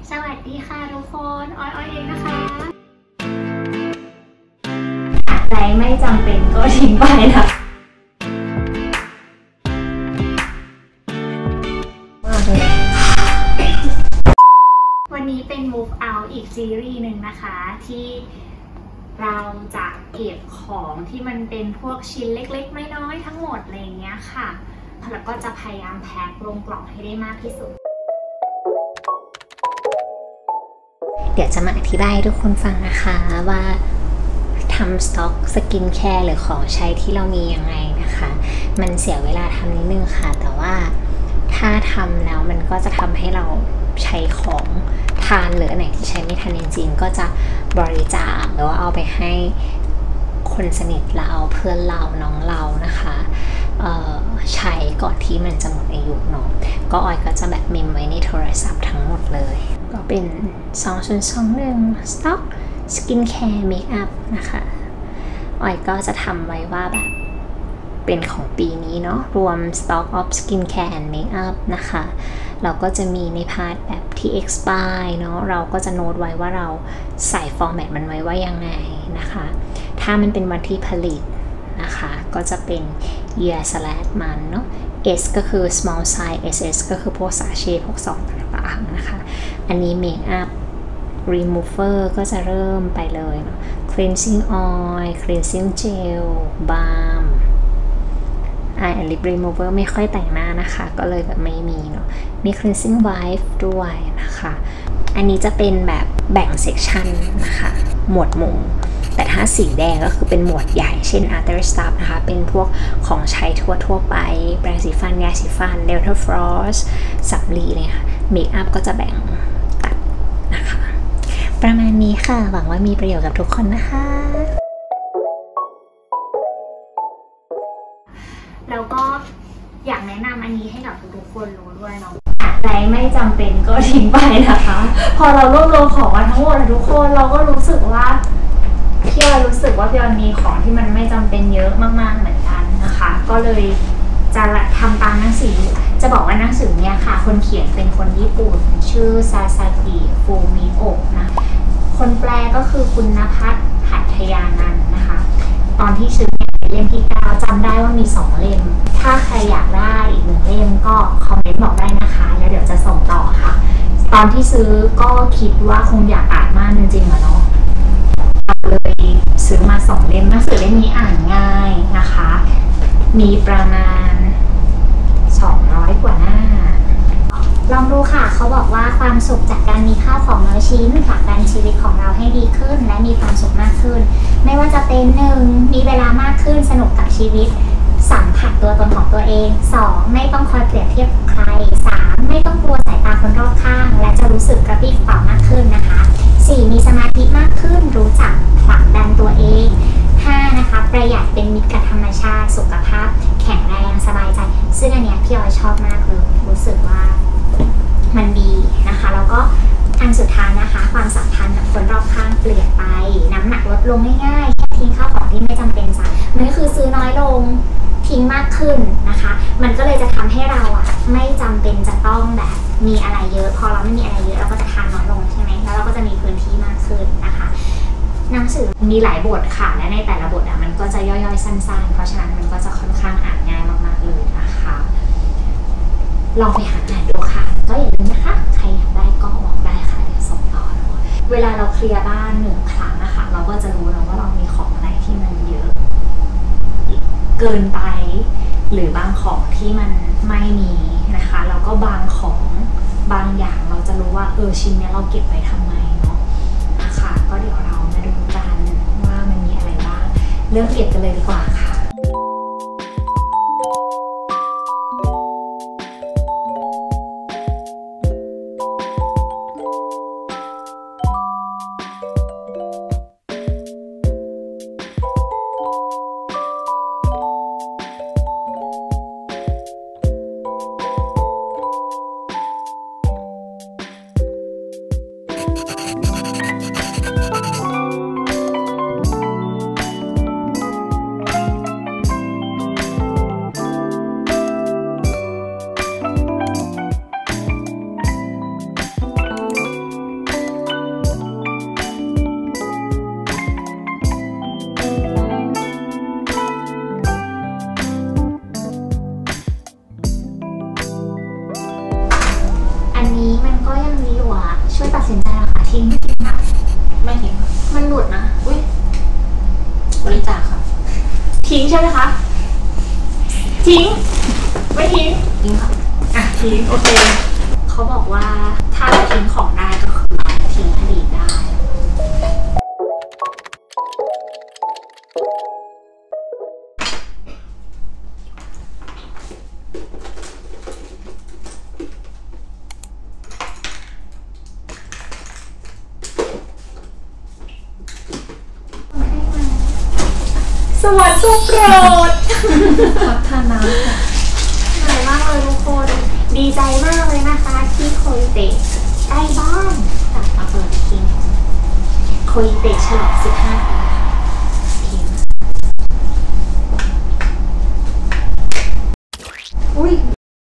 สวัสดีค่ะทุกคนออยเองนะคะอะไรไม่จำเป็นก็ทิ้งไปนะวันนี้เป็น Move Out อีกซีรีส์หนึ่งนะคะที่เราจะเก็บของที่มันเป็นพวกชิ้นเล็กๆน้อยๆทั้งหมดอะไรอย่างเงี้ยค่ะแล้วก็จะพยายามแพ็คลงกล่องให้ได้มากที่สุดเดี๋ยวจะมาอธิบายให้ทุกคนฟังนะคะว่าทำสต็อกสกินแคร์หรือของใช้ที่เรามียังไงนะคะมันเสียเวลาทำนิดนึงค่ะแต่ว่าถ้าทำแล้วมันก็จะทำให้เราใช้ของทานหรืออันไหนที่ใช้ไม่ทันจริงๆก็จะบริจาคหรือว่าเอาไปให้คนสนิทเราเพื่อนเราน้องเรานะคะใช้ก่อนที่มันจะหมดอายุเนาะก็ออยก็จะแบบเมมไว้ในโทรศัพท์ทั้งหมดเลยก็เป็น2021 Stock Skincare Makeup นะคะออยก็จะทำไว้ว่าแบบเป็นของปีนี้เนาะรวม Stock of Skincare and Makeup นะคะเราก็จะมีในพาร์ทแบบที่ expire เนาะเราก็จะโน้ตไว้ว่าเราใส่ฟอร์แมตมันไว้ว่ายังไงนะคะถ้ามันเป็นวันที่ผลิตนะคะก็จะเป็น year/month เนาะ S ก็คือ small size SS ก็คือพวกสาเช่พวกซองต่างๆนะคะอันนี้ makeup remover ก็จะเริ่มไปเลยเนาะ cleansing oil cleansing gel balm eye lip remover ไม่ค่อยแต่งหน้านะคะก็เลยแบบไม่มีเนาะมี cleansing wipe ด้วยนะคะอันนี้จะเป็นแบบแบ่งเซกชันนะคะหมวดหมู่แต่ถ้าสีแดงก็คือเป็นหมวดใหญ่เช่น other stuff นะคะเป็นพวกของใช้ทั่วไปแปรงสีฟันยาสีฟัน dental floss สำลีเลยค่ะเมคอัพก็จะแบ่งตัดนะคะประมาณนี้ค่ะหวังว่ามีประโยชน์กับทุกคนนะคะแล้วก็อยากแนะนำอันนี้ให้กับทุกคนรู้ด้วยเนาะอะไรไม่จำเป็นก็ทิ้งไปนะคะพอเรารวบรวมของมาทั้งหมดทุกคนเราก็รู้สึกว่าพี่รู้สึกว่าพี่มีของที่มันไม่จำเป็นเยอะมากๆเหมือนกันนะคะก็เลยจะทำตามหนังสือจะบอกว่าหนังสือเนี่ยค่ะคนเขียนเป็นคนญี่ปุ่นชื่อซาซากิฟูมิโอะนะคนแปลก็คือคุณณภัทร หัตถยานันท์นะคะตอนที่ซื้อเป็นเล่มที่9จำได้ว่ามี2เล่มถ้าใครอยากได้อีก1เล่มก็คอมเมนต์บอกได้นะคะแล้วเดี๋ยวจะส่งต่อค่ะตอนที่ซื้อก็คิดว่าคงอยากอ่านมากจริงๆอะเนาะเลยซื้อมา2เล่มหนังสือเล่มนี้อ่านง่ายนะคะมีประมาณ200กว่าหน้าลองดูค่ะเขาบอกว่าความสุขจากการมีข้าวของน้อยชิ้นผลักดันชีวิตของเราให้ดีขึ้นและมีความสุขมากขึ้นไม่ว่าจะเป็น1มีเวลามากขึ้นสนุกกับชีวิตสัมผัสตัวตนของตัวเอง2ไม่ต้องคอยเปรียบเทียบกับใคร3ไม่ต้องกลัวสายตาคนรอบข้างและจะรู้สึกกระปรี้กระเปร่ามากขึ้นนะคะ4มีสมาธิมากขึ้นรู้จักผลักดันตัวเอง5นะคะประหยัดเป็นมิตรกับธรรมชาติสุขภาพแข็งแรงสบายใจซึ่งอันเนี้ยพี่ออยชอบมากเลยรู้สึกว่ามันดีนะคะแล้วก็อันสุดท้ายนะคะความสัมพันธ์กับคนรอบข้างเปลี่ยนไปน้ำหนักลดลงง่ายๆแค่ทิ้งข้าวของที่ไม่จำเป็นซะมันก็คือซื้อน้อยลงทิ้งมากขึ้นนะคะมันก็เลยจะทำให้เราอะไม่จำเป็นจะต้องแบบมีอะไรเยอะพอเราไม่มีอะไรเยอะเราก็จะทานน้อยลงใช่ไหมแล้วเราก็จะมีพื้นที่มากขึ้นนะคะหนังสือมีหลายบทค่ะและในแต่ละบทอะมันก็จะย่อยๆสั้นๆเพราะฉะนั้นมันก็จะค่อนข้างอ่านง่ายมากๆเลยนะคะลองไปหาอ่านดูค่ะก็อย่าลืมนะคะใครอยากได้ก็บอกได้ค่ะเดี๋ยวส่งต่อเวลาเราเคลียร์บ้าน1ครั้งนะคะเราก็จะรู้แล้วว่าเรามีของอะไรที่มันเยอะเกินไปหรือบางของที่มันไม่มีนะคะแล้วก็บางของบางอย่างเราจะรู้ว่าชิ้นนี้เราเก็บไว้ทำไมเนาะนะคะก็เดี๋ยวเรามาดูกันว่ามันมีอะไรบ้างเริ่มเก็บกันเลยดีกว่าค่ะใช่ไหมคะทิ้งไม่ทิ้งทิ้งค่ะอ่ะทิ้งโอเคเขาบอกว่าถ้าเราทิ้งของได้ก็คือเราทิ้งอดีตได้สวัสดีโปรดพัฒนาค่ะเหนื่อยมากเลยทุกคนดีใจมากเลยนะคะที่โคยเตะได้บ้านกลับมาเปิดทิ้งโคยเตะฉลอง15 ปีทิ้งอุ้ย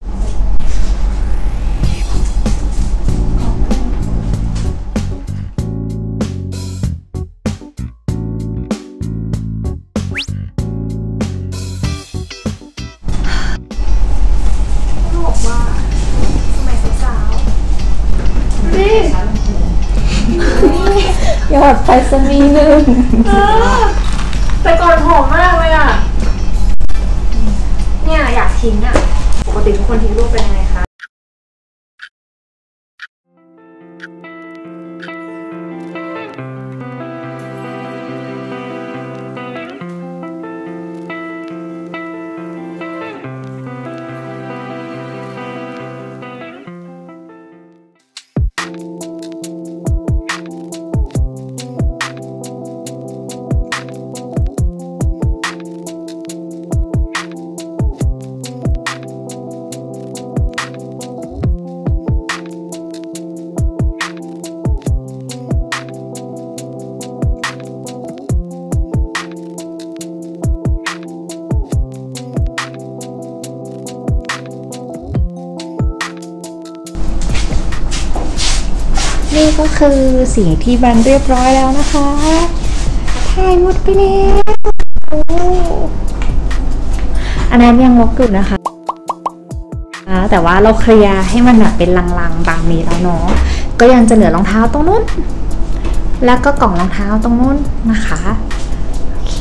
ยอดไปสนีหนึ่งแต่ก่อนผอมมากเลยอ่ะเนี่ยอยากทิ้งอ่ะปกติทุกคนทิ้งรูปเป็นยังไงคะนี่ก็คือสิ่งที่บันเรียบร้อยแล้วนะคะถ่ายหมดไปแล้วอันนั้นยังลกอยู่นะคะแต่ว่าเราเคลียร์ให้มันแบบเป็นลังๆบางมีแล้วเนาะก็ยังจะเหลือรองเท้าตรงนู้นแล้วก็กล่องรองเท้าตรงนู้นนะคะโอเค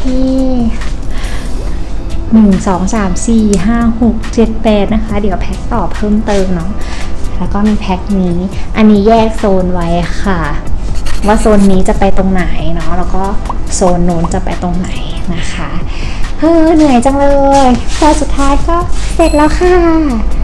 1 2 3 4 5 6 7 8นะคะเดี๋ยวแพ็คต่อเพิ่มเติมเนาะแล้วก็มีแพ็คนี้อันนี้แยกโซนไว้ค่ะว่าโซนนี้จะไปตรงไหนเนาะแล้วก็โซนนู้นจะไปตรงไหนนะคะเหนื่อยจังเลยแต่สุดท้ายก็เสร็จแล้วค่ะ